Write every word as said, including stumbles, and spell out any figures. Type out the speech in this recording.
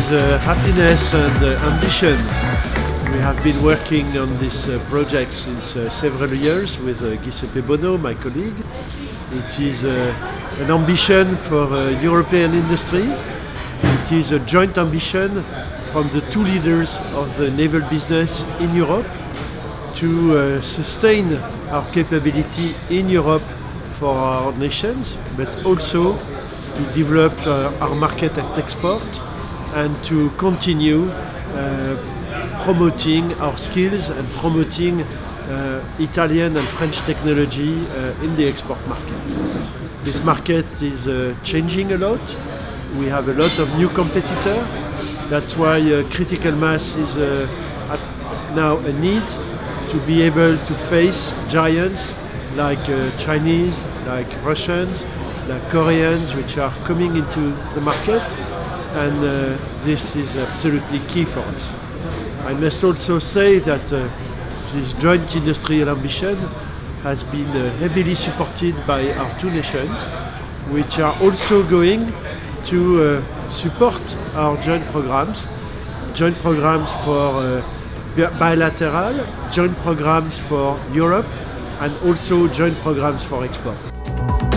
with uh, happiness and uh, ambition. We have been working on this uh, project since uh, several years with uh, Giuseppe Bono, my colleague. It is uh, an ambition for uh, European industry. It is a joint ambition from the two leaders of the naval business in Europe to uh, sustain our capability in Europe for our nations, but also to develop uh, our market at export and to continue uh, promoting our skills and promoting uh, Italian and French technology uh, in the export market. This market is uh, changing a lot. We have a lot of new competitors. That's why uh, critical mass is uh, now a need to be able to face giants like uh, Chinese, like Russians, like Koreans, which are coming into the market, and uh, this is absolutely key for us. I must also say that uh, this joint industrial ambition has been uh, heavily supported by our two nations, which are also going to uh, support our joint programs, joint programs for uh, bilateral, joint programs for Europe, and also joint programs for export.